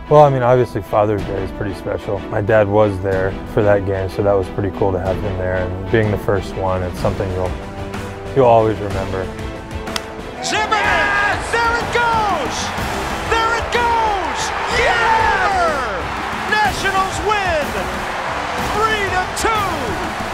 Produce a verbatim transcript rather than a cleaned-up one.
Well, I mean, obviously Father's Day is pretty special. My dad was there for that game, so that was pretty cool to have him there. And being the first one, it's something you'll you'll always remember. Zimmerman! Yes! There it goes! There it goes! Yes! Nationals win! Three to two!